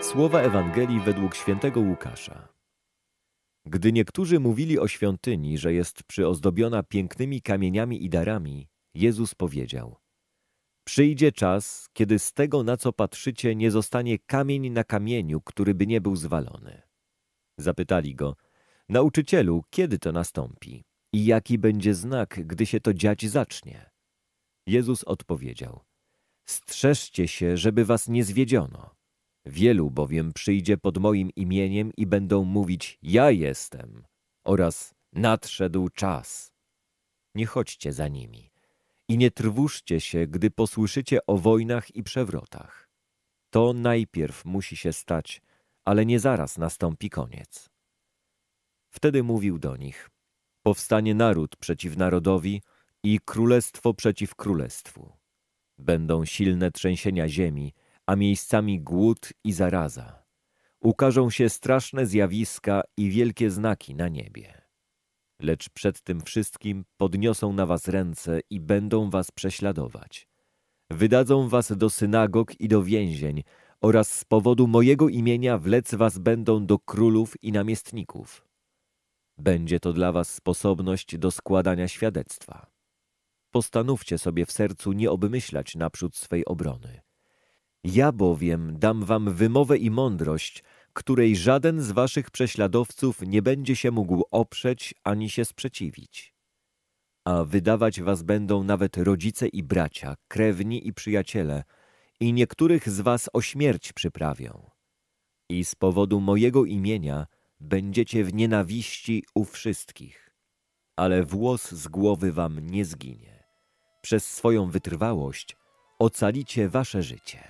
Słowa Ewangelii według świętego Łukasza. Gdy niektórzy mówili o świątyni, że jest przyozdobiona pięknymi kamieniami i darami, Jezus powiedział: przyjdzie czas, kiedy z tego, na co patrzycie, nie zostanie kamień na kamieniu, który by nie był zwalony. Zapytali go: nauczycielu, kiedy to nastąpi? I jaki będzie znak, gdy się to dziać zacznie? Jezus odpowiedział: strzeżcie się, żeby was nie zwiedziono. Wielu bowiem przyjdzie pod moim imieniem i będą mówić: ja jestem, oraz nadszedł czas. Nie chodźcie za nimi i nie trwóżcie się, gdy posłyszycie o wojnach i przewrotach. To najpierw musi się stać, ale nie zaraz nastąpi koniec. Wtedy mówił do nich: powstanie naród przeciw narodowi i królestwo przeciw królestwu. Będą silne trzęsienia ziemi, a miejscami głód i zaraza. Ukażą się straszne zjawiska i wielkie znaki na niebie. Lecz przed tym wszystkim podniosą na was ręce i będą was prześladować. Wydadzą was do synagog i do więzień oraz z powodu mojego imienia wlec was będą do królów i namiestników. Będzie to dla was sposobność do składania świadectwa. Postanówcie sobie w sercu nie obmyślać naprzód swej obrony. Ja bowiem dam wam wymowę i mądrość, której żaden z waszych prześladowców nie będzie się mógł oprzeć ani się sprzeciwić. A wydawać was będą nawet rodzice i bracia, krewni i przyjaciele, i niektórych z was o śmierć przyprawią. I z powodu mojego imienia będziecie w nienawiści u wszystkich, ale włos z głowy wam nie zginie. Przez swoją wytrwałość ocalicie wasze życie.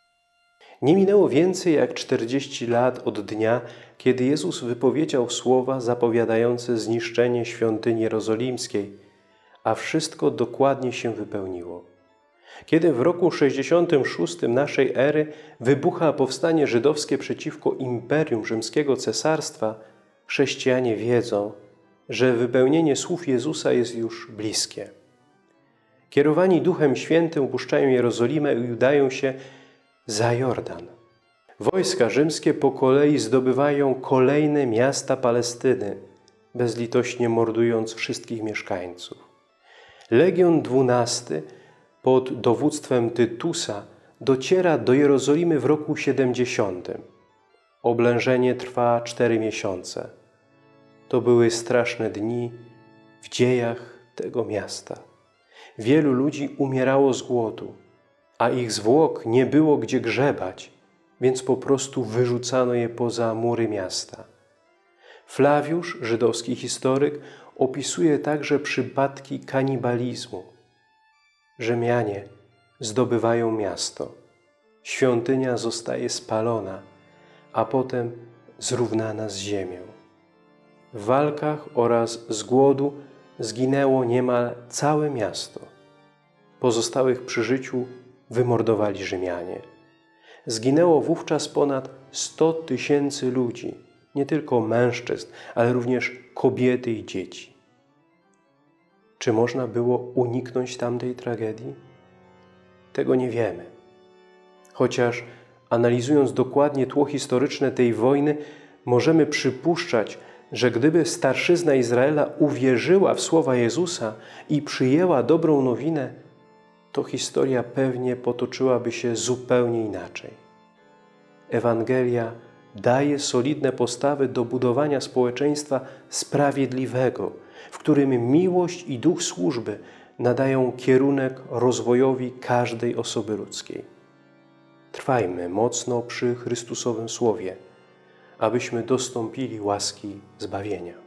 Nie minęło więcej jak 40 lat od dnia, kiedy Jezus wypowiedział słowa zapowiadające zniszczenie świątyni jerozolimskiej, a wszystko dokładnie się wypełniło. Kiedy w roku 66 naszej ery wybucha powstanie żydowskie przeciwko Imperium Rzymskiego Cesarstwa, chrześcijanie wiedzą, że wypełnienie słów Jezusa jest już bliskie. Kierowani Duchem Świętym opuszczają Jerozolimę i udają się za Jordan. Wojska rzymskie po kolei zdobywają kolejne miasta Palestyny, bezlitośnie mordując wszystkich mieszkańców. Legion XII pod dowództwem Tytusa dociera do Jerozolimy w roku 70. Oblężenie trwa 4 miesiące. To były straszne dni w dziejach tego miasta. Wielu ludzi umierało z głodu, a ich zwłok nie było gdzie grzebać, więc po prostu wyrzucano je poza mury miasta. Flawiusz, żydowski historyk, opisuje także przypadki kanibalizmu. Rzymianie zdobywają miasto, świątynia zostaje spalona, a potem zrównana z ziemią. W walkach oraz z głodu zginęło niemal całe miasto. Pozostałych przy życiu wymordowali Rzymianie. Zginęło wówczas ponad 100 000 ludzi, nie tylko mężczyzn, ale również kobiety i dzieci. Czy można było uniknąć tamtej tragedii? Tego nie wiemy. Chociaż analizując dokładnie tło historyczne tej wojny, możemy przypuszczać, że gdyby starszyzna Izraela uwierzyła w słowa Jezusa i przyjęła dobrą nowinę, to historia pewnie potoczyłaby się zupełnie inaczej. Ewangelia daje solidne podstawy do budowania społeczeństwa sprawiedliwego, w którym miłość i duch służby nadają kierunek rozwojowi każdej osoby ludzkiej. Trwajmy mocno przy Chrystusowym Słowie, abyśmy dostąpili łaski zbawienia.